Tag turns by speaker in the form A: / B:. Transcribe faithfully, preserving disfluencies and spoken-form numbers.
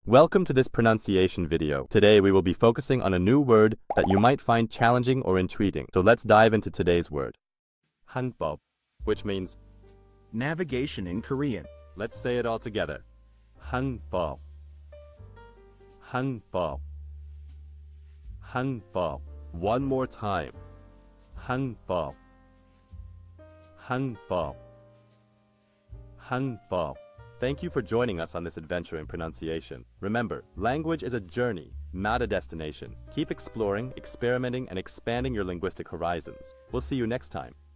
A: Welcome to this pronunciation video. Today we will be focusing on a new word that you might find challenging or intriguing. So let's dive into today's word. hangbeop, which means
B: navigation in Korean.
A: Let's say it all together. hangbeop. hangbeop. hangbeop. One more time. hangbeop. hangbeop. hangbeop. Thank you for joining us on this adventure in pronunciation. Remember, language is a journey, not a destination. Keep exploring, experimenting, and expanding your linguistic horizons. We'll see you next time.